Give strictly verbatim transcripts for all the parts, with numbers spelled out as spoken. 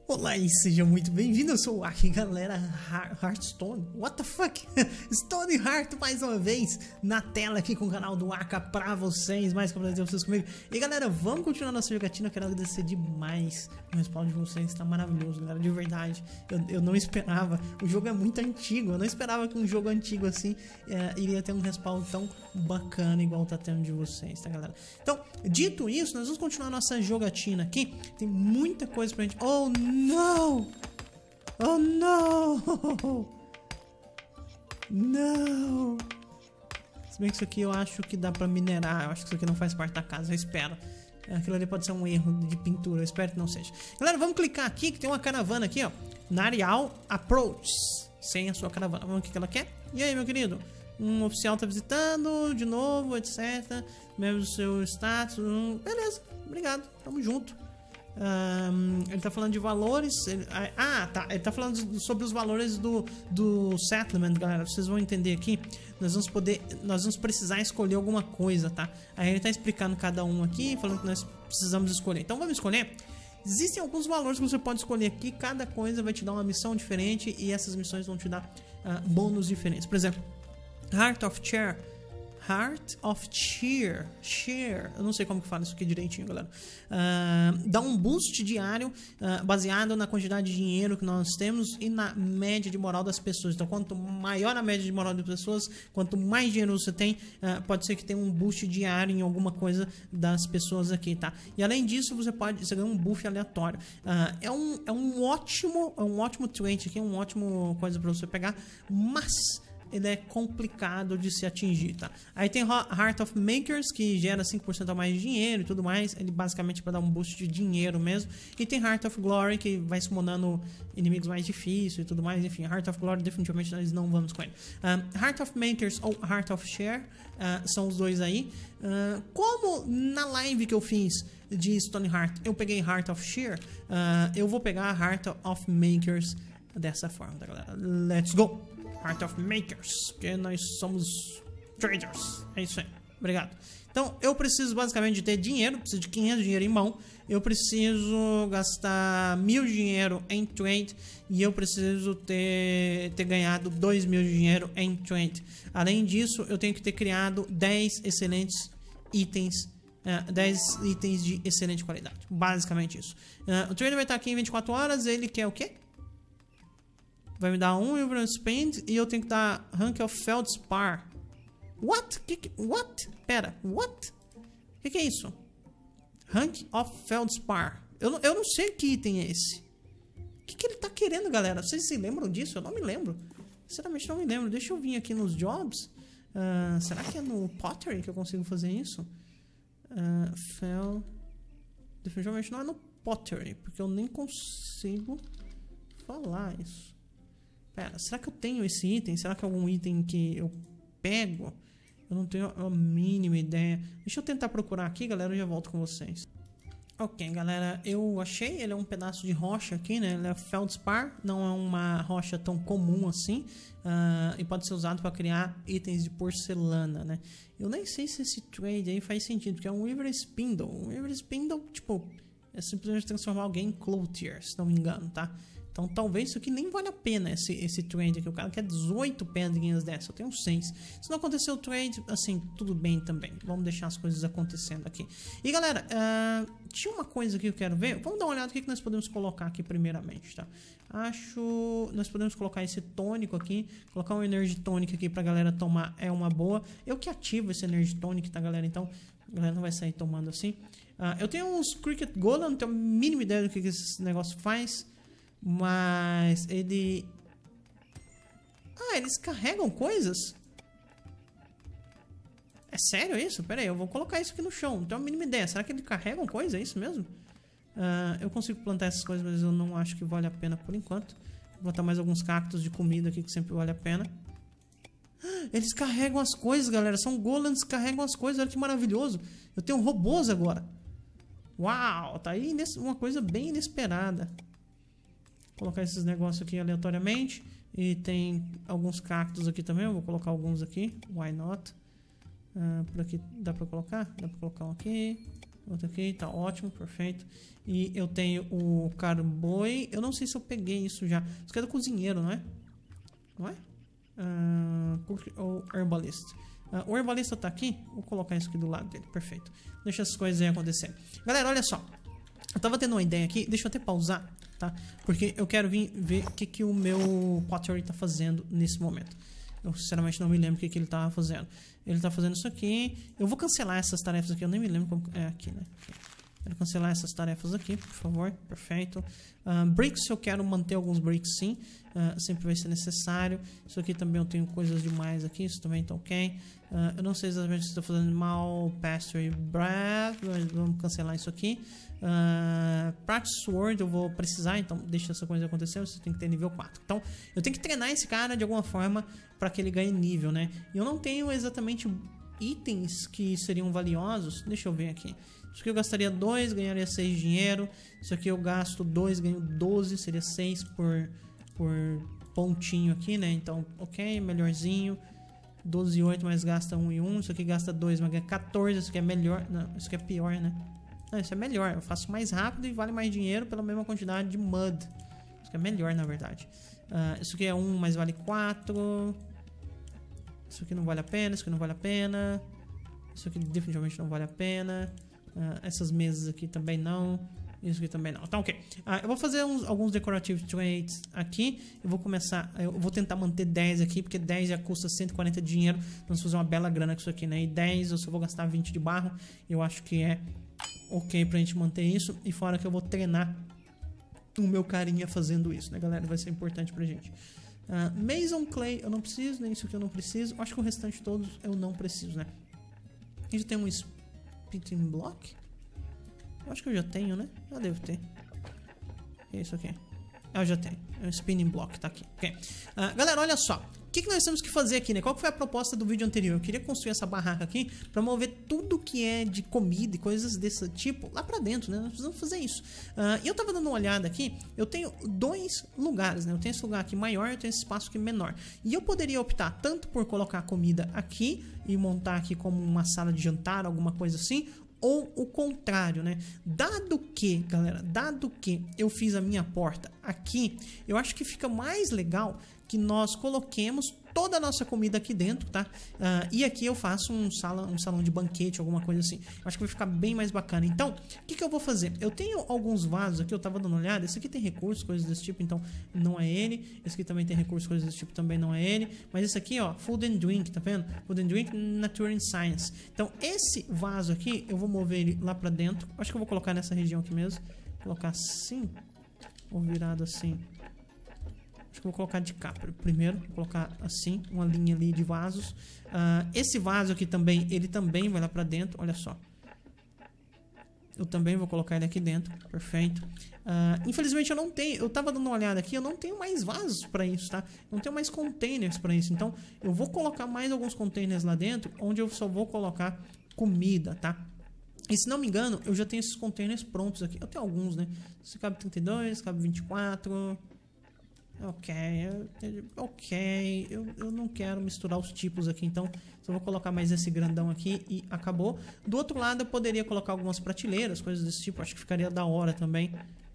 Olá e seja muito bem-vindo, eu sou o Aki, galera, Hearthstone, what the fuck, Stone Heart mais uma vez na tela aqui com o canal do Aka pra vocês, mais que prazer vocês comigo. E galera, vamos continuar nossa jogatina, eu quero agradecer demais o respawn de vocês, tá maravilhoso galera, de verdade, eu, eu não esperava, o jogo é muito antigo, eu não esperava que um jogo antigo assim é, iria ter um respawn tão bacana igual tá tendo de vocês, tá galera. Então, dito isso, nós vamos continuar nossa jogatina aqui, tem muita coisa pra gente, oh não! Oh não! Não! Se bem que isso aqui eu acho que dá pra minerar, eu acho que isso aqui não faz parte da casa, eu espero. Aquilo ali pode ser um erro de pintura, eu espero que não seja. Galera, vamos clicar aqui que tem uma caravana aqui, ó. Narial Approach. Sem a sua caravana. Vamos ver o que ela quer. E aí, meu querido? Um oficial tá visitando, de novo, etcétera. Mesmo seu status. Um... Beleza, obrigado, tamo junto. Um, ele tá falando de valores. Ele, ah, tá. Ele tá falando sobre os valores do, do settlement, galera. Vocês vão entender aqui. Nós vamos poder. Nós vamos precisar escolher alguma coisa, tá? Aí ele tá explicando cada um aqui, falando que nós precisamos escolher. Então vamos escolher. Existem alguns valores que você pode escolher aqui. Cada coisa vai te dar uma missão diferente. E essas missões vão te dar uh, bônus diferentes. Por exemplo, Heart of Cheer. Heart of Cheer, Cheer, eu não sei como que fala isso aqui direitinho, galera. Uh, dá um boost diário uh, baseado na quantidade de dinheiro que nós temos e na média de moral das pessoas. Então, quanto maior a média de moral das pessoas, quanto mais dinheiro você tem, uh, pode ser que tenha um boost diário em alguma coisa das pessoas aqui, tá? E além disso, você pode você ganha um buff aleatório. Uh, é um é um ótimo, é um ótimo trait aqui, um ótimo coisa para você pegar, mas ele é complicado de se atingir, tá? Aí tem Heart of Makers, que gera cinco por cento a mais de dinheiro e tudo mais. Ele basicamente é para dar um boost de dinheiro mesmo. E tem Heart of Glory, que vai summonando inimigos mais difíceis e tudo mais. Enfim, Heart of Glory definitivamente nós não vamos com ele. Um, Heart of Makers ou Heart of Share uh, são os dois aí. Uh, como na live que eu fiz de Stone Heart eu peguei Heart of Share, uh, eu vou pegar Heart of Makers dessa forma, tá, galera? Let's go! Heart of Makers, porque nós somos traders, é isso aí, obrigado. Então, eu preciso basicamente de ter dinheiro, preciso de quinhentos de dinheiro em mão, eu preciso gastar mil de dinheiro em trade e eu preciso ter, ter ganhado dois mil de dinheiro em trade. Além disso, eu tenho que ter criado dez excelentes itens, uh, dez itens de excelente qualidade, basicamente isso. Uh, o trader vai estar aqui em vinte e quatro horas, ele quer o quê? Vai me dar um Ilver Spend e eu tenho que dar Rank of Feldspar. What? Que, que, what? Pera, what? O que, que é isso? Rank of Feldspar. Eu, eu não sei que item é esse. O que, que ele tá querendo, galera? Vocês se lembram disso? Eu não me lembro. Sinceramente não me lembro. Deixa eu vir aqui nos jobs. Uh, será que é no Pottery que eu consigo fazer isso? Uh, Fel... Definitivamente não é no Pottery, porque eu nem consigo falar isso. Pera, será que eu tenho esse item? Será que é algum item que eu pego? Eu não tenho a mínima ideia. Deixa eu tentar procurar aqui, galera, eu já volto com vocês. Ok, galera, eu achei. Ele é um pedaço de rocha aqui, né? Ele é Feldspar, não é uma rocha tão comum assim. Uh, e pode ser usado para criar itens de porcelana, né? Eu nem sei se esse trade aí faz sentido, porque é um Weaver Spindle. Um Weaver Spindle, tipo, é simplesmente transformar alguém em Clothier, se não me engano, tá? Então talvez isso aqui nem vale a pena, esse, esse trade aqui. O cara quer dezoito pedrinhas dessa, eu tenho seis. Se não acontecer o trade, assim, tudo bem também. Vamos deixar as coisas acontecendo aqui. E galera, uh, tinha uma coisa aqui que eu quero ver. Vamos dar uma olhada no que, que nós podemos colocar aqui primeiramente, tá? Acho... Nós podemos colocar esse tônico aqui. Colocar um Energy Tonic aqui pra galera tomar é uma boa. Eu que ativo esse Energy Tonic, tá galera? Então a galera não vai sair tomando assim. Uh, eu tenho uns Cricket Golem, não tenho a mínima ideia do que, que esse negócio faz. Mas ele... Ah, eles carregam coisas? É sério isso? Pera aí, eu vou colocar isso aqui no chão. Não tenho a mínima ideia. Será que eles carregam coisa? É isso mesmo? Uh, eu consigo plantar essas coisas, mas eu não acho que vale a pena por enquanto. Vou botar mais alguns cactos de comida aqui que sempre vale a pena. Eles carregam as coisas, galera. São golems que carregam as coisas. Olha que maravilhoso. Eu tenho robôs agora. Uau, tá aí uma coisa bem inesperada. Vou colocar esses negócios aqui aleatoriamente. E tem alguns cactos aqui também. Eu vou colocar alguns aqui. Why not? Uh, por aqui dá pra colocar? Dá pra colocar um aqui. Outro aqui, tá ótimo, perfeito. E eu tenho o carboi. Eu não sei se eu peguei isso já. Isso aqui é do cozinheiro, não é? Não é? Uh, cook ou herbalist. Uh, o herbalista tá aqui. Vou colocar isso aqui do lado dele, perfeito. Deixa essas coisas aí acontecer. Galera, olha só. Eu tava tendo uma ideia aqui. Deixa eu até pausar, tá? Porque eu quero vir ver o que, que o meu Pottery tá fazendo nesse momento. Eu sinceramente não me lembro o que, que ele tava fazendo. Ele tá fazendo isso aqui. Eu vou cancelar essas tarefas aqui. Eu nem me lembro como... É aqui, né? Quero cancelar essas tarefas aqui, por favor. Perfeito. Uh, bricks, eu quero manter alguns bricks, sim. Uh, sempre vai ser necessário. Isso aqui também eu tenho coisas demais aqui. Isso também tá ok. Uh, eu não sei exatamente se estou fazendo mal. Pastry bread. Vamos cancelar isso aqui. Uh, Practice Sword eu vou precisar. Então deixa essa coisa acontecer. Você tem que ter nível quatro. Então eu tenho que treinar esse cara de alguma forma para que ele ganhe nível, né? E eu não tenho exatamente itens que seriam valiosos. Deixa eu ver aqui. Isso aqui eu gastaria dois, ganharia seis de dinheiro. Isso aqui eu gasto dois, ganho doze, seria seis por, por pontinho aqui, né? Então, ok, melhorzinho. doze e oito, mas gasta um e um. Isso aqui gasta dois, mas ganha quatorze. Isso aqui é melhor. Não, isso aqui é pior, né? Não, isso é melhor. Eu faço mais rápido e vale mais dinheiro pela mesma quantidade de mud. Isso aqui é melhor, na verdade. Uh, isso aqui é um, mas vale quatro. Isso aqui não vale a pena. Isso aqui não vale a pena. Isso aqui definitivamente não vale a pena. Uh, essas mesas aqui também não. Isso aqui também não. Então, ok. Uh, eu vou fazer uns, alguns decorative trades aqui. Eu vou começar. Eu vou tentar manter dez aqui, porque dez já custa cento e quarenta de dinheiro. Vamos fazer uma bela grana com isso aqui, né? E dez eu só vou gastar vinte de barro. Eu acho que é ok pra gente manter isso. E fora que eu vou treinar o meu carinha fazendo isso, né, galera? Vai ser importante pra gente. Uh, Mason Clay eu não preciso, nem isso aqui eu não preciso. Acho que o restante todos eu não preciso, né? A gente tem um Spitting Block. Eu acho que eu já tenho, né? Já devo ter. É isso aqui. Ah, eu já tenho. É um Spinning Block, tá aqui. Ok. Uh, galera, olha só. O que, que nós temos que fazer aqui, né? Qual que foi a proposta do vídeo anterior? Eu queria construir essa barraca aqui pra mover tudo que é de comida e coisas desse tipo lá pra dentro, né? Nós precisamos fazer isso. Uh, e eu tava dando uma olhada aqui. Eu tenho dois lugares, né? Eu tenho esse lugar aqui maior e eu tenho esse espaço aqui menor. E eu poderia optar tanto por colocar a comida aqui e montar aqui como uma sala de jantar, alguma coisa assim, ou o contrário, né? Dado que, galera, dado que eu fiz a minha porta aqui, eu acho que fica mais legal que nós coloquemos toda a nossa comida aqui dentro, tá? Uh, e aqui eu faço um, sala, um salão de banquete, alguma coisa assim. Eu acho que vai ficar bem mais bacana. Então, o que, que eu vou fazer? Eu tenho alguns vasos aqui, eu tava dando uma olhada. Esse aqui tem recursos, coisas desse tipo, então não é ele. Esse aqui também tem recursos, coisas desse tipo, também não é ele. Mas esse aqui, ó, Food and Drink, tá vendo? Food and Drink, Nature and Science. Então, esse vaso aqui, eu vou mover ele lá pra dentro. Acho que eu vou colocar nessa região aqui mesmo. Colocar assim, ou virado assim. Acho que eu vou colocar de cá primeiro, vou colocar assim, uma linha ali de vasos. Uh, esse vaso aqui também, ele também vai lá pra dentro, olha só. Eu também vou colocar ele aqui dentro, perfeito. Uh, infelizmente eu não tenho, eu tava dando uma olhada aqui, eu não tenho mais vasos pra isso, tá? Não tenho mais containers pra isso, então eu vou colocar mais alguns containers lá dentro, onde eu só vou colocar comida, tá? E se não me engano, eu já tenho esses containers prontos aqui. Eu tenho alguns, né? Esse cabe trinta e dois, cabe vinte e quatro... Ok, eu, ok, eu, eu não quero misturar os tipos aqui, então só vou colocar mais esse grandão aqui e acabou. Do outro lado eu poderia colocar algumas prateleiras, coisas desse tipo, acho que ficaria da hora também.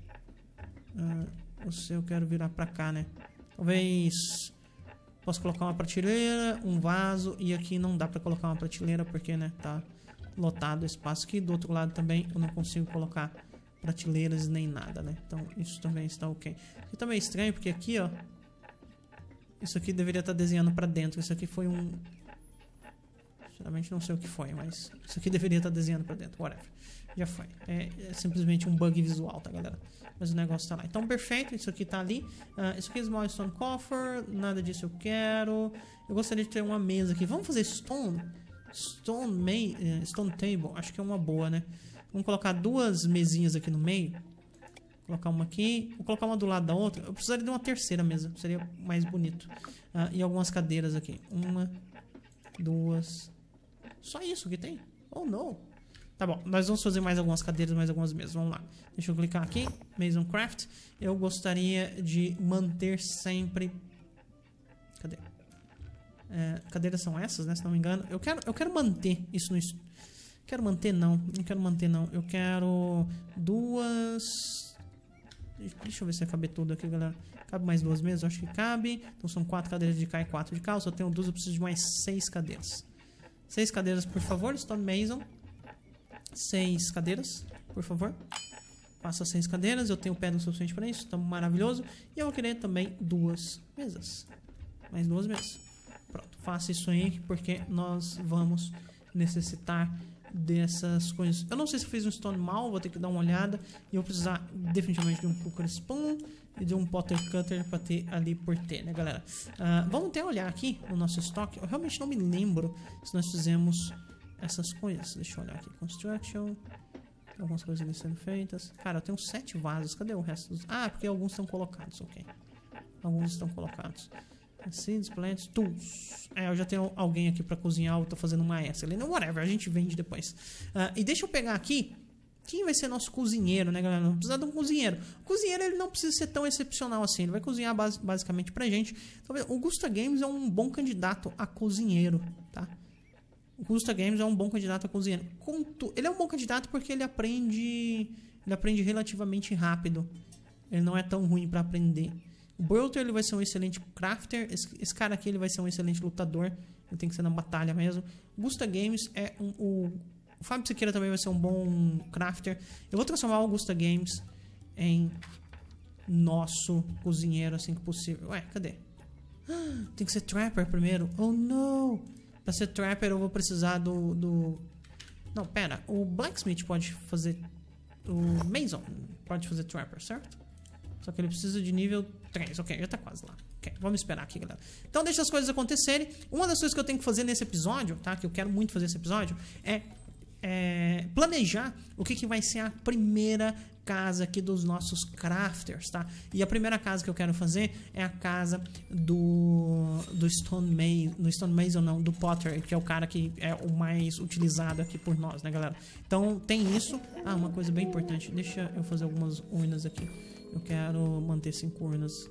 Ah, você eu quero virar pra cá, né? Talvez posso colocar uma prateleira, um vaso, e aqui não dá pra colocar uma prateleira porque, né, tá lotado o espaço aqui. Do outro lado também eu não consigo colocar prateleiras nem nada, né? Então isso também está ok. Isso também é estranho porque aqui, ó, isso aqui deveria estar desenhando para dentro. Isso aqui foi um, sinceramente não sei o que foi, mas isso aqui deveria estar desenhando para dentro. Whatever, já foi. É, é simplesmente um bug visual, tá, galera? Mas o negócio tá lá. Então perfeito, isso aqui tá ali. Uh, isso aqui é Small Stone Coffer. Nada disso eu quero. Eu gostaria de ter uma mesa aqui. Vamos fazer Stone Stone, May, uh, Stone Table. Acho que é uma boa, né? Vamos colocar duas mesinhas aqui no meio. Vou colocar uma aqui. Vou colocar uma do lado da outra. Eu precisaria de uma terceira mesa. Seria mais bonito. Ah, e algumas cadeiras aqui. Uma, duas. Só isso que tem? Oh, não. Tá bom. Nós vamos fazer mais algumas cadeiras, mais algumas mesas. Vamos lá. Deixa eu clicar aqui. Mason Craft. Eu gostaria de manter sempre... Cadê? É, cadeiras são essas, né? Se não me engano. Eu quero, eu quero manter isso no... Quero manter não, não quero manter não. Eu quero duas... Deixa eu ver se vai caber tudo aqui, galera. Cabe mais duas mesas? Eu acho que cabe. Então são quatro cadeiras de cá e quatro de cá. Eu só tenho duas, eu preciso de mais seis cadeiras. Seis cadeiras, por favor, Stone Mason. Seis cadeiras, por favor. Passa seis cadeiras, eu tenho pedra o suficiente para isso, tá maravilhoso. E eu vou querer também duas mesas. Mais duas mesas. Pronto, faça isso aí, porque nós vamos necessitar dessas coisas. Eu não sei se eu fiz um stone mal, vou ter que dar uma olhada. E eu vou precisar definitivamente de um cooker spoon e de um potter cutter para ter ali por ter, né, galera? Uh, vamos até olhar aqui no nosso estoque. Eu realmente não me lembro se nós fizemos essas coisas. Deixa eu olhar aqui. Construction. Algumas coisas ali sendo feitas. Cara, eu tenho sete vasos. Cadê o resto dos... Ah, porque alguns estão colocados, ok. Alguns estão colocados. Seeds, plants, tools. É, eu já tenho alguém aqui pra cozinhar. Eu tô fazendo uma essa ali. Não, whatever, a gente vende depois. uh, E deixa eu pegar aqui. Quem vai ser nosso cozinheiro, né, galera? Não precisa de um cozinheiro. O cozinheiro, ele não precisa ser tão excepcional assim. Ele vai cozinhar bas basicamente pra gente. Então, o Gusta Games é um bom candidato a cozinheiro, tá? O Gusta Games é um bom candidato a cozinheiro. Conto, ele é um bom candidato porque ele aprende... Ele aprende relativamente rápido. Ele não é tão ruim pra aprender. O Bolter, ele vai ser um excelente crafter. Esse, esse cara aqui, ele vai ser um excelente lutador. Ele tem que ser na batalha mesmo. O Gusta Games é um... O, o Fábio Siqueira também vai ser um bom crafter. Eu vou transformar o Gusta Games em nosso cozinheiro assim que possível. Ué, cadê? Tem que ser Trapper primeiro. Oh, não! Pra ser Trapper eu vou precisar do... do... Não, pera. O Blacksmith pode fazer... O Mason pode fazer Trapper, certo? Só que ele precisa de nível três. Ok, já tá quase lá. Ok, vamos esperar aqui, galera. Então deixa as coisas acontecerem. Uma das coisas que eu tenho que fazer nesse episódio, tá? Que eu quero muito fazer nesse episódio, é, é planejar o que, que vai ser a primeira casa aqui dos nossos crafters, tá? E a primeira casa que eu quero fazer é a casa do, do Stone Mason, do Stone Mason não, do Potter, que é o cara que é o mais utilizado aqui por nós, né, galera? Então tem isso. Ah, uma coisa bem importante. Deixa eu fazer algumas urnas aqui. Eu quero manter cinco urnas.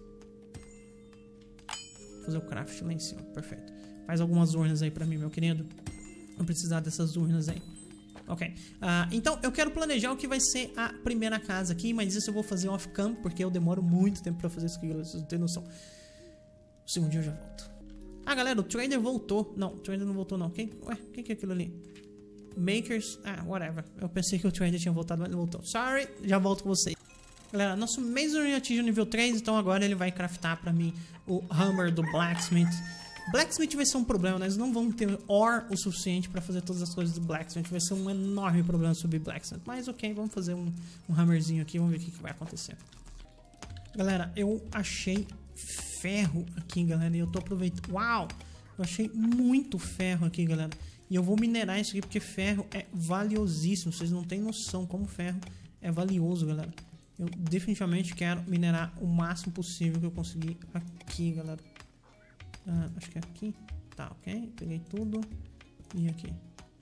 Vou fazer o craft lá em cima. Perfeito. Faz algumas urnas aí pra mim, meu querido. Vou precisar dessas urnas aí. Ok. Uh, então, eu quero planejar o que vai ser a primeira casa aqui. Mas isso eu vou fazer off-cam, porque eu demoro muito tempo pra fazer isso aqui. Vocês não têm noção. O segundo dia eu já volto. Ah, galera, o trader voltou. Não, o trader não voltou, não. Quem, ué, quem que é aquilo ali? Makers... Ah, whatever. Eu pensei que o trader tinha voltado, mas não voltou. Sorry, já volto com vocês. Galera, nosso Masonry atinge o nível três, então agora ele vai craftar pra mim o Hammer do Blacksmith. Blacksmith vai ser um problema, nós não vamos ter ore o suficiente pra fazer todas as coisas do Blacksmith. Vai ser um enorme problema subir Blacksmith. Mas ok, vamos fazer um, um Hammerzinho aqui, vamos ver o que, que vai acontecer. Galera, eu achei ferro aqui, galera, e eu tô aproveitando... Uau! Eu achei muito ferro aqui, galera. E eu vou minerar isso aqui porque ferro é valiosíssimo. Vocês não têm noção como ferro é valioso, galera. Eu definitivamente quero minerar o máximo possível que eu conseguir aqui, galera. Ah, acho que é aqui. Tá, ok. Peguei tudo. E aqui.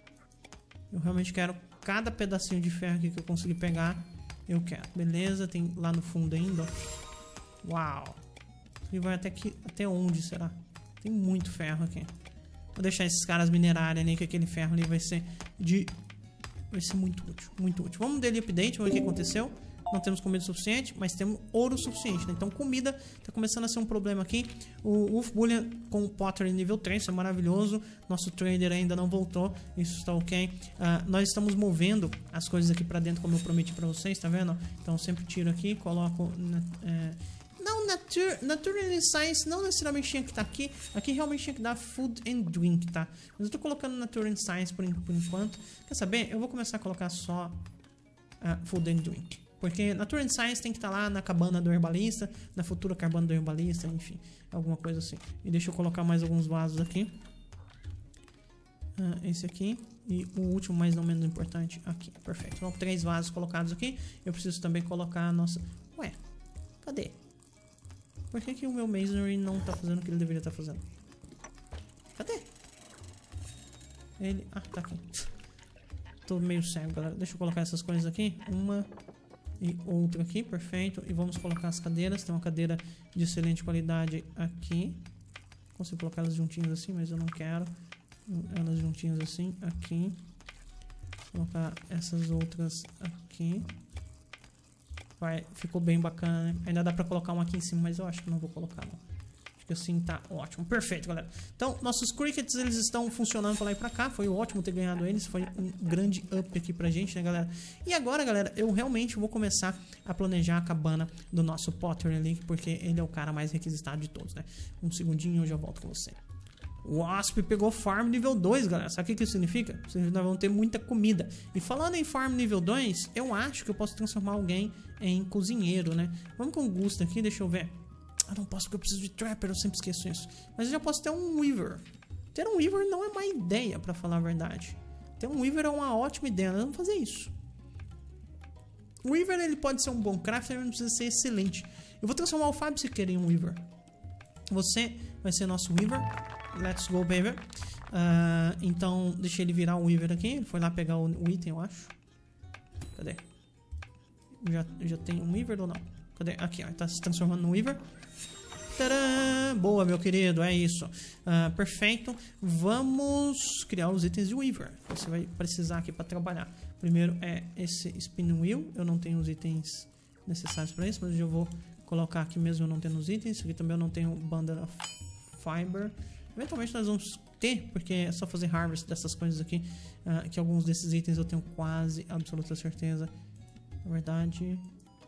Eu realmente quero cada pedacinho de ferro aqui que eu conseguir pegar. Eu quero. Beleza, tem lá no fundo ainda. Uau. E vai até aqui. Até onde será? Tem muito ferro aqui. Vou deixar esses caras minerarem ali, que aquele ferro ali vai ser de... Vai ser muito útil. Muito útil. Vamos dele update, vamos ver o que aconteceu. Não temos comida suficiente, mas temos ouro suficiente, né? Então comida tá começando a ser um problema aqui. O Wolf Bullion com o Potter em nível três, isso é maravilhoso. Nosso trader ainda não voltou, isso está ok. uh, Nós estamos movendo as coisas aqui pra dentro, como eu prometi pra vocês, tá vendo? Então eu sempre tiro aqui, coloco na, é... Não, nature, nature and Science não necessariamente tinha que estar aqui. Aqui realmente tinha que dar Food and Drink, tá? Mas eu tô colocando Nature and Science por, por enquanto. Quer saber? Eu vou começar a colocar só uh, Food and Drink. Porque Nature and Science tem que estar lá na cabana do herbalista, na futura cabana do herbalista, enfim, alguma coisa assim. E deixa eu colocar mais alguns vasos aqui. Ah, esse aqui. E o último, mas não menos importante, aqui. Perfeito. Então, três vasos colocados aqui. Eu preciso também colocar a nossa... Ué, cadê? Por que, que o meu Masonry não tá fazendo o que ele deveria estar fazendo? Cadê? Ele... Ah, tá aqui. Tô meio cego, galera. Deixa eu colocar essas coisas aqui. Uma... E outra aqui, perfeito. E vamos colocar as cadeiras. Tem uma cadeira de excelente qualidade aqui. Consigo colocar elas juntinhas assim, mas eu não quero. Elas juntinhas assim, aqui. colocar essas outras aqui. Vai, ficou bem bacana, né? Ainda dá pra colocar uma aqui em cima, mas eu acho que não vou colocar, não. Acho que assim tá ótimo. Perfeito, galera. Então, nossos crickets, eles estão funcionando pra lá e pra cá. Foi ótimo ter ganhado eles. Foi um grande up aqui pra gente, né, galera? E agora, galera, eu realmente vou começar a planejar a cabana do nosso Potter ali, porque ele é o cara mais requisitado de todos, né? Um segundinho e eu já volto com você. O Wasp pegou Farm nível dois, galera. Sabe o que isso significa? Significa que nós vamos ter muita comida. E falando em Farm nível dois, eu acho que eu posso transformar alguém em cozinheiro, né? Vamos com o Gusto aqui, deixa eu ver. Ah, não posso porque eu preciso de Trapper, eu sempre esqueço isso. Mas eu já posso ter um Weaver. Ter um Weaver não é má ideia, pra falar a verdade. Ter um Weaver é uma ótima ideia, nós vamos fazer isso. O Weaver, ele pode ser um bom crafter, mas não precisa ser excelente. Eu vou transformar o Fábio se querer em um Weaver. Você vai ser nosso Weaver. Let's go, baby. Uh, então, deixei ele virar o Weaver aqui. Ele foi lá pegar o, o item, eu acho. Cadê? Já, já tem um Weaver ou não? Cadê? Aqui, ó. Ele tá se transformando no Weaver. Tadã! Boa, meu querido. É isso. Uh, perfeito. Vamos criar os itens de Weaver. Você vai precisar aqui para trabalhar. Primeiro é esse Spin Wheel. Eu não tenho os itens necessários para isso, mas eu já vou colocar aqui mesmo eu não tendo os itens. Aqui também eu não tenho Bundle of Fiber. Eventualmente nós vamos ter, porque é só fazer harvest dessas coisas aqui, uh, que alguns desses itens eu tenho quase absoluta certeza. Na verdade...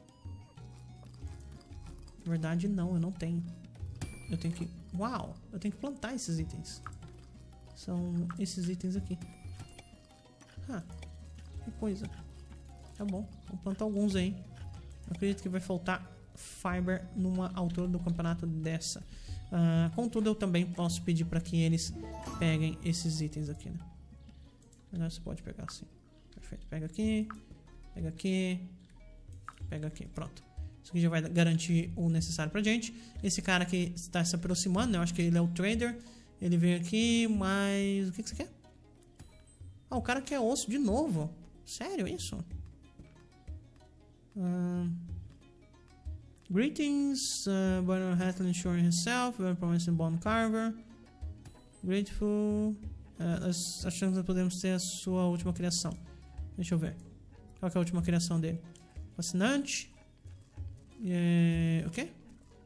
Na verdade não, eu não tenho. Eu tenho que... Uau! Eu tenho que plantar esses itens. São esses itens aqui. Ah, que coisa. Tá bom, vamos plantar alguns aí. Eu acredito que vai faltar fiber numa altura do campeonato dessa. Uh, contudo, eu também posso pedir para que eles peguem esses itens aqui, né? Agora você pode pegar assim. Perfeito. Pega aqui, pega aqui, pega aqui. Pronto. Isso aqui já vai garantir o necessário pra gente. Esse cara aqui está se aproximando, né? Eu acho que ele é o trader. Ele veio aqui, mas... O que, que você quer? Ah, o cara quer osso de novo. Sério isso? Uh... Greetings, uh, Bonner Hatlin showing himself, very promising Bone Carver. Grateful. Uh, nós achamos que podemos ter a sua última criação. Deixa eu ver. Qual que é a última criação dele? Fascinante. É... O quê?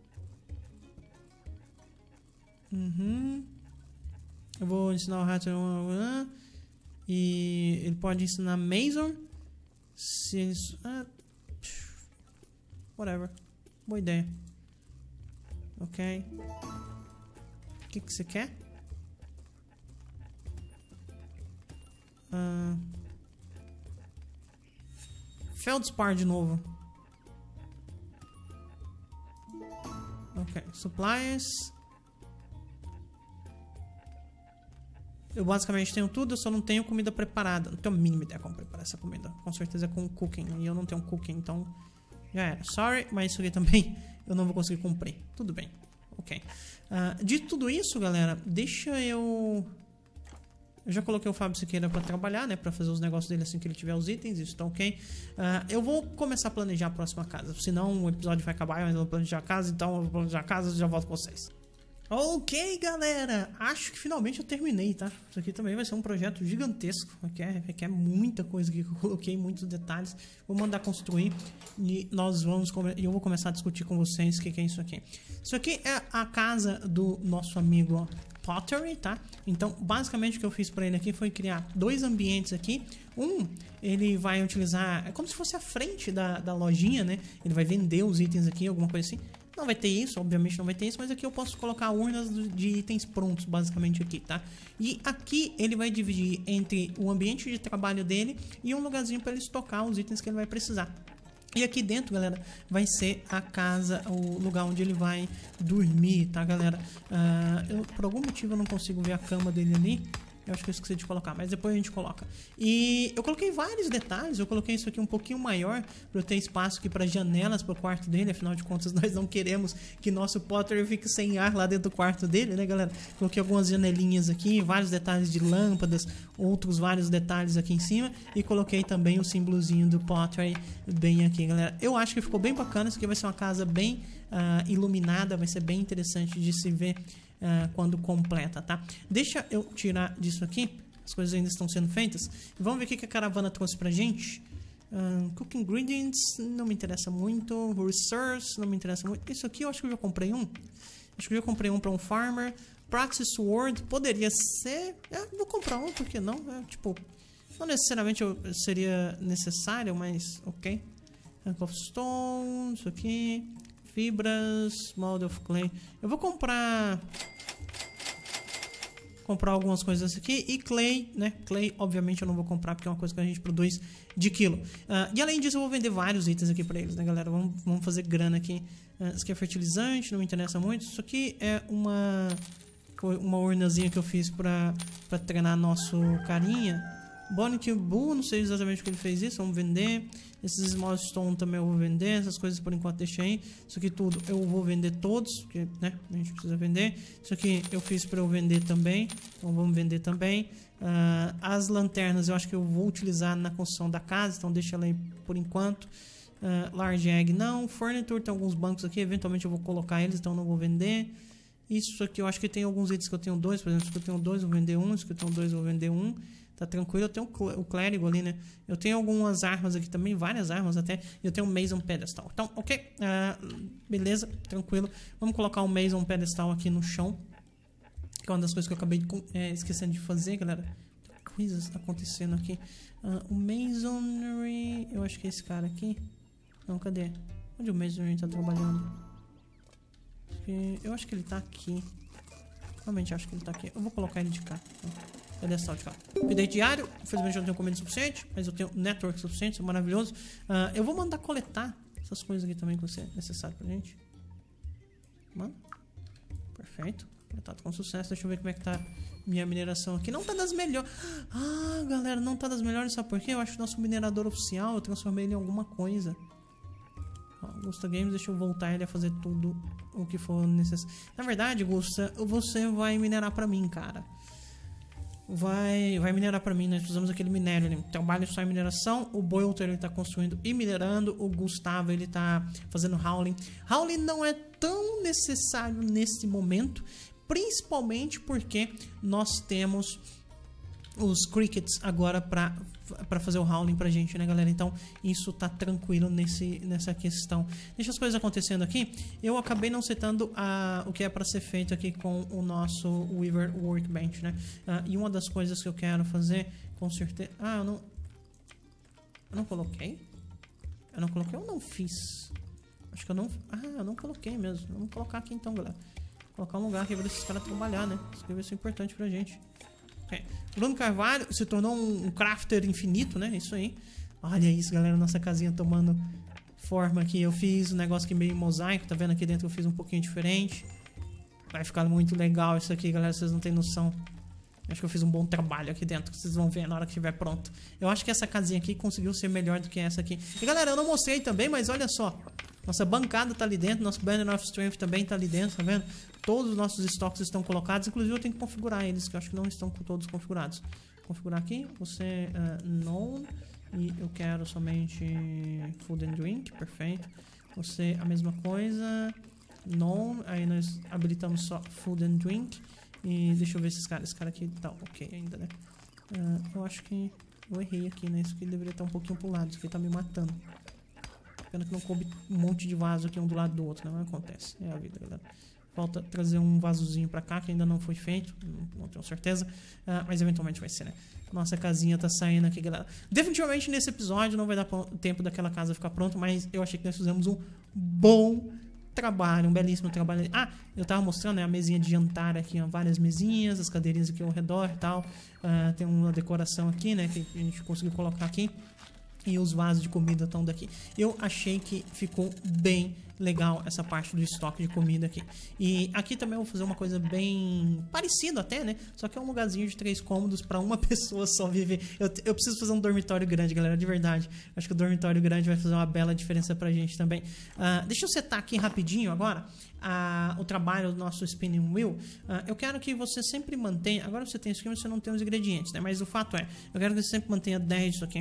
Uhum. Eu vou ensinar o Hatlin. Uh, e ele pode ensinar Mazor. Se ele... Uh, whatever. Boa ideia. Ok. O que que você quer? Uh... Feldspar de novo. Ok. Supplies. Eu basicamente tenho tudo, eu só não tenho comida preparada. Não tenho a mínima ideia como preparar essa comida. Com certeza é com cooking. E eu não tenho cooking, então... Já era. Sorry, mas isso aqui também eu não vou conseguir cumprir. Tudo bem. Ok. Uh, dito tudo isso, galera, deixa eu... Eu já coloquei o Fábio Siqueira pra trabalhar, né? Pra fazer os negócios dele assim que ele tiver os itens. Isso tá ok. Uh, eu vou começar a planejar a próxima casa. Senão o episódio vai acabar e eu ainda vou planejar a casa. Então eu vou planejar a casa e já volto com vocês. Ok, galera, acho que finalmente eu terminei, tá? Isso aqui também vai ser um projeto gigantesco, requer, requer muita coisa que eu coloquei, muitos detalhes. Vou mandar construir e nós vamos e eu vou começar a discutir com vocês o que, que é isso aqui. Isso aqui é a casa do nosso amigo Pottery, tá? Então, basicamente o que eu fiz pra ele aqui foi criar dois ambientes aqui. Um, ele vai utilizar, é como se fosse a frente da, da lojinha, né? Ele vai vender os itens aqui, alguma coisa assim. Não vai ter isso, obviamente não vai ter isso, mas aqui eu posso colocar urnas de itens prontos, basicamente aqui, tá? E aqui ele vai dividir entre o ambiente de trabalho dele e um lugarzinho para ele estocar os itens que ele vai precisar. E aqui dentro, galera, vai ser a casa, o lugar onde ele vai dormir, tá, galera? Uh, eu, por algum motivo eu não consigo ver a cama dele ali. Eu acho que eu esqueci de colocar, mas depois a gente coloca. E eu coloquei vários detalhes. Eu coloquei isso aqui um pouquinho maior para eu ter espaço aqui para janelas para o quarto dele. Afinal de contas, nós não queremos que nosso Potter fique sem ar lá dentro do quarto dele, né, galera? Coloquei algumas janelinhas aqui, vários detalhes de lâmpadas, outros vários detalhes aqui em cima. E coloquei também o símbolozinho do Potter bem aqui, galera. Eu acho que ficou bem bacana. Isso aqui vai ser uma casa bem uh, iluminada. Vai ser bem interessante de se ver Uh, quando completa, tá? Deixa eu tirar disso aqui As coisas ainda estão sendo feitas. E vamos ver o que a caravana trouxe pra gente. Uh, Cooking Ingredients não me interessa muito. Resource não me interessa muito. Isso aqui eu acho que eu já comprei um. Acho que eu já comprei um pra um farmer. Practice Sword poderia ser. É, vou comprar um, por que não? É, tipo, não necessariamente eu, seria necessário, mas ok. Hank of Stone, isso aqui. Fibras, Mold of Clay. Eu vou comprar. Comprar algumas coisas aqui. E Clay, né? Clay, obviamente, eu não vou comprar porque é uma coisa que a gente produz de quilo. Uh, e além disso, eu vou vender vários itens aqui pra eles, né, galera? Vamos, vamos fazer grana aqui. Uh, isso aqui é fertilizante, não me interessa muito. Isso aqui é uma. Uma urnazinha que eu fiz pra, pra treinar nosso carinha. Bonic Bull, não sei exatamente o que ele fez isso. Vamos vender. Esses Small Stone também eu vou vender. Essas coisas por enquanto deixa aí. Isso aqui tudo eu vou vender todos, porque, né, a gente precisa vender. Isso aqui eu fiz pra eu vender também. Então vamos vender também. Uh, as lanternas eu acho que eu vou utilizar na construção da casa. Então deixa ela aí por enquanto. Uh, large Egg não. Furniture, tem alguns bancos aqui. Eventualmente eu vou colocar eles, então não vou vender. Isso aqui eu acho que tem alguns itens que eu tenho dois. Por exemplo, isso que eu tenho dois, eu vou vender um. Isso que eu tenho dois, eu vou vender um. Tá tranquilo. Eu tenho o clérigo ali, né? Eu tenho algumas armas aqui também, várias armas até. E eu tenho um Mason Pedestal. Então, ok. Uh, beleza, tranquilo. Vamos colocar o Mason Pedestal aqui no chão. Que é uma das coisas que eu acabei de, é, esquecendo de fazer, galera. Coisas acontecendo aqui. Uh, o Masonry. Eu acho que é esse cara aqui. Não, cadê? Onde o Masonry tá trabalhando? Eu acho que ele tá aqui. Realmente acho que ele tá aqui. Eu vou colocar ele de cá. Pedestal de cá. Update diário. Infelizmente eu não tenho comida suficiente, mas eu tenho network suficiente. Isso é maravilhoso. Uh, eu vou mandar coletar essas coisas aqui também que vai ser necessário pra gente. Mano. Perfeito. Coletado com sucesso. Deixa eu ver como é que tá minha mineração aqui. Não tá das melhores. Ah, galera, não tá das melhores. Sabe por quê? Eu acho que o nosso minerador oficial eu transformei ele em alguma coisa. Gusta Games, deixa eu voltar ele a fazer tudo o que for necessário. Na verdade, Gusta, você vai minerar pra mim, cara. Vai, vai minerar pra mim. Nós precisamos daquele minério ali. Trabalho só em mineração. O Boilter ele tá construindo e minerando. O Gustavo ele tá fazendo Howling. Howling não é tão necessário nesse momento, principalmente porque nós temos os Crickets agora pra, pra fazer o Howling pra gente, né, galera? Então, isso tá tranquilo nesse, nessa questão. Deixa as coisas acontecendo aqui. Eu acabei não setando a, o que é pra ser feito aqui com o nosso Weaver Workbench, né? Uh, e uma das coisas que eu quero fazer, com certeza... Ah, eu não... Eu não coloquei? Eu não coloquei ou não fiz? Acho que eu não... Ah, eu não coloquei mesmo. Vamos colocar aqui então, galera. Colocar um lugar aqui pra esses caras trabalhar, né? Isso aqui vai ser importante pra gente. Okay. Bruno Carvalho se tornou um, um crafter infinito, né? Isso aí. Olha isso, galera. Nossa casinha tomando forma aqui. Eu fiz um negócio aqui meio mosaico. Tá vendo aqui dentro? Eu fiz um pouquinho diferente. Vai ficar muito legal isso aqui, galera. Vocês não têm noção. Acho que eu fiz um bom trabalho aqui dentro. Vocês vão ver na hora que estiver pronto. Eu acho que essa casinha aqui conseguiu ser melhor do que essa aqui. E galera, eu não mostrei também, mas olha só. Nossa bancada tá ali dentro. Nosso Banner of Strength também tá ali dentro, tá vendo? Todos os nossos estoques estão colocados. Inclusive eu tenho que configurar eles, que eu acho que não estão todos configurados. Configurar aqui. Você uh, known. E eu quero somente food and drink. Perfeito. Você a mesma coisa. Known. Aí nós habilitamos só food and drink. E deixa eu ver esses caras. Esse cara aqui tá ok ainda, né? Uh, eu acho que eu errei aqui, né? Isso aqui deveria estar um pouquinho pro lado. Isso aqui tá me matando. Pena que não coube um monte de vaso aqui um do lado do outro, né? Mas acontece. É a vida, galera. Falta trazer um vasozinho pra cá, que ainda não foi feito. Não, não tenho certeza. Uh, mas eventualmente vai ser, né? Nossa casinha tá saindo aqui, galera. Definitivamente nesse episódio não vai dar tempo daquela casa ficar pronta, mas eu achei que nós fizemos um bom trabalho, um belíssimo trabalho. Ah, eu tava mostrando, né, a mesinha de jantar aqui, ó, várias mesinhas, as cadeirinhas aqui ao redor e tal. Uh, tem uma decoração aqui, né, que a gente conseguiu colocar aqui. E os vasos de comida estão daqui. Eu achei que ficou bem legal essa parte do estoque de comida aqui. E aqui também eu vou fazer uma coisa bem parecida até, né? Só que é um lugarzinho de três cômodos para uma pessoa só viver. Eu, eu preciso fazer um dormitório grande, galera, de verdade. Acho que o dormitório grande vai fazer uma bela diferença pra gente também. Uh, deixa eu setar aqui rapidinho agora uh, o trabalho do nosso spinning wheel. Uh, eu quero que você sempre mantenha... Agora você tem isso aqui, mas você não tem os ingredientes, né? Mas o fato é, eu quero que você sempre mantenha dez disso aqui.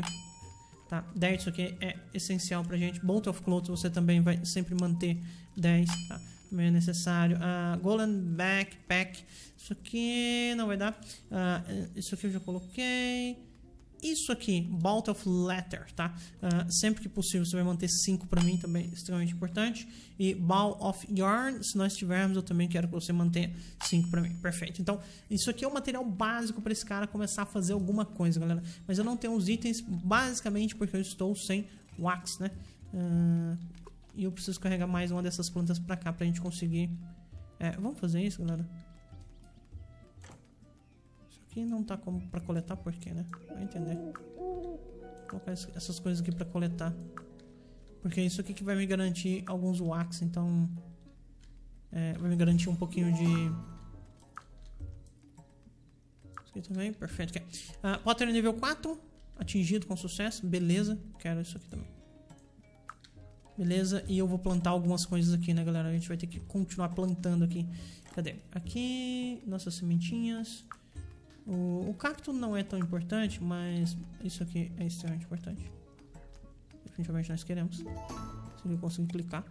Tá? dez isso aqui é essencial pra gente. Bolt of Clothes você também vai sempre manter dez. Tá? Também é necessário. Uh, Golden Backpack. Isso aqui não vai dar. Uh, isso aqui eu já coloquei. Isso aqui, Bolt of Leather, tá? Uh, sempre que possível você vai manter cinco pra mim, também extremamente importante. E Ball of Yarn, se nós tivermos, eu também quero que você mantenha cinco pra mim. Perfeito. Então, isso aqui é o material básico para esse cara começar a fazer alguma coisa, galera. Mas eu não tenho os itens, basicamente porque eu estou sem wax, né? Uh, e eu preciso carregar mais uma dessas plantas pra cá pra gente conseguir... É, vamos fazer isso, galera? Aqui não tá como pra coletar, por quê, né? Vai entender. Vou colocar essas coisas aqui pra coletar. Porque é isso aqui que vai me garantir alguns wax, então... É, vai me garantir um pouquinho de... Isso aqui também, perfeito. Okay. Uh, Potter nível quatro, atingido com sucesso, beleza. Quero isso aqui também. Beleza, e eu vou plantar algumas coisas aqui, né, galera? A gente vai ter que continuar plantando aqui. Cadê? Aqui, nossas sementinhas... O, o cacto não é tão importante, mas isso aqui é extremamente importante. Definitivamente nós queremos. Se eu conseguir clicar.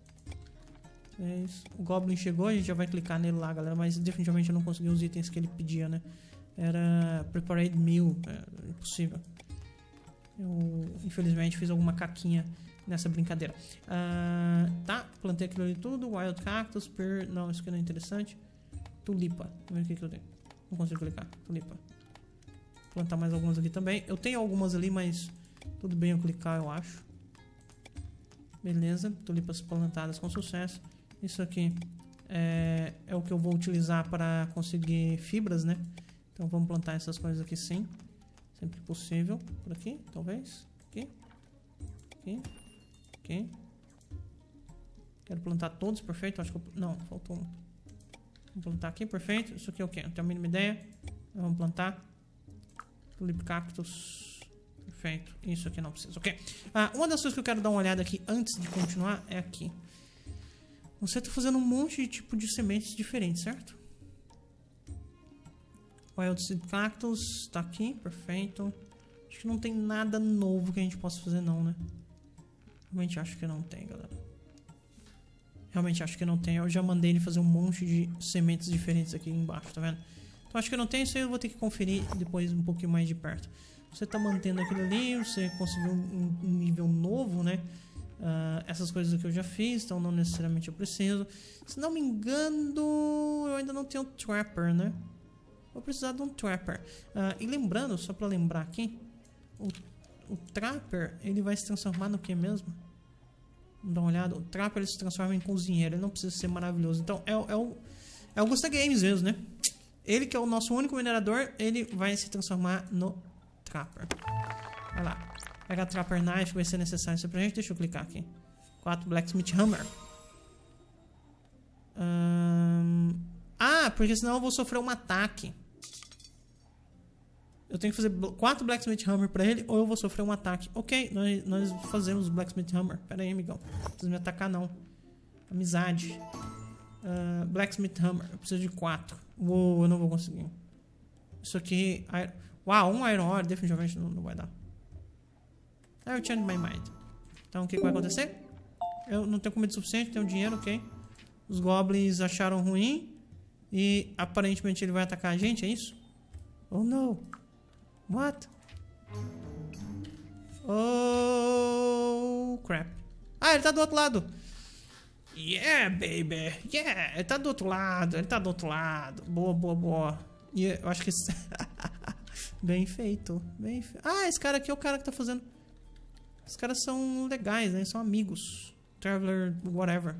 É isso. O Goblin chegou, a gente já vai clicar nele lá, galera. Mas definitivamente eu não consegui os itens que ele pedia, né? Era Prepared Meal. É impossível. Eu, infelizmente, fiz alguma caquinha nessa brincadeira. Uh, tá, plantei aquilo ali tudo. Wild Cactus, per... Não, isso aqui não é interessante. Tulipa. Vamos ver o que, que eu tenho. Não consigo clicar. Tulipa. Vou plantar mais algumas aqui também. Eu tenho algumas ali, mas tudo bem eu clicar, eu acho. Beleza. Tulipas plantadas com sucesso. Isso aqui é, é o que eu vou utilizar para conseguir fibras, né? Então vamos plantar essas coisas aqui sim. Sempre possível. Por aqui, talvez. Aqui. Aqui. Aqui. Quero plantar todos, perfeito. Acho que eu... Não, faltou um. Vamos plantar aqui, perfeito. Isso aqui é o que? Não tenho a mínima ideia. Vamos plantar. Tulip Cactus. Perfeito. Isso aqui não precisa. Ok. Ah, uma das coisas que eu quero dar uma olhada aqui antes de continuar é aqui. Você está fazendo um monte de tipo de sementes diferentes, certo? Wild Seed Cactus está aqui. Perfeito. Acho que não tem nada novo que a gente possa fazer não, né? Realmente acho que não tem, galera. Realmente acho que não tem. Eu já mandei ele fazer um monte de sementes diferentes aqui embaixo, tá vendo? Então acho que não tem. Isso aí eu vou ter que conferir depois um pouquinho mais de perto. Você tá mantendo aquilo ali. Você conseguiu um, um nível novo, né? Uh, essas coisas que eu já fiz. Então não necessariamente eu preciso. Se não me engano, eu ainda não tenho Trapper, né? Vou precisar de um Trapper. Uh, e lembrando, só pra lembrar aqui. O, o Trapper, ele vai se transformar no que mesmo? Vamos dar uma olhada. O Trapper ele se transforma em cozinheiro. Ele não precisa ser maravilhoso. Então é, é o é o Gusta Games mesmo, né? Ele que é o nosso único minerador, ele vai se transformar no Trapper. Vai lá. Pega a Trapper Knife que vai ser necessário isso pra gente. Deixa eu clicar aqui. quatro Blacksmith Hammer. Hum... Ah, porque senão eu vou sofrer um ataque. Eu tenho que fazer quatro Blacksmith Hammer pra ele ou eu vou sofrer um ataque. Ok, nós, nós fazemos Blacksmith Hammer. Pera aí, amigão. Não precisa me atacar, não. Amizade. Uh, Blacksmith Hammer. Eu preciso de quatro. Uou, eu não vou conseguir. Isso aqui... Uau, um Iron Ore definitivamente não, não vai dar. I changed my mind. Então, o que, que vai acontecer? Eu não tenho comida suficiente, tenho dinheiro, ok. Os Goblins acharam ruim. E aparentemente ele vai atacar a gente, é isso? Oh, não. What? Oh, crap. Ah, ele tá do outro lado. Yeah, baby. Yeah, ele tá do outro lado. Ele tá do outro lado. Boa, boa, boa. E eu acho que... Bem feito. Bem fe... Ah, esse cara aqui é o cara que tá fazendo... Os caras são legais, né? São amigos. Traveler, whatever.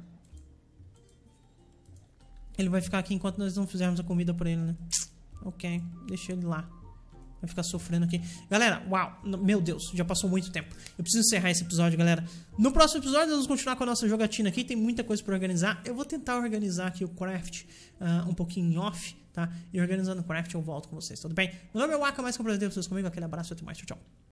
Ele vai ficar aqui enquanto nós não fizermos a comida pra ele, né? Ok, deixa ele lá. Vai ficar sofrendo aqui. Galera, uau, meu Deus, já passou muito tempo. Eu preciso encerrar esse episódio, galera. No próximo episódio nós vamos continuar com a nossa jogatina aqui. Tem muita coisa pra organizar. Eu vou tentar organizar aqui o craft uh, um pouquinho em off, tá? E organizando o craft eu volto com vocês, tudo bem? Meu nome é Waka, mais que um prazer ter vocês comigo. Aquele abraço e até mais, tchau, tchau.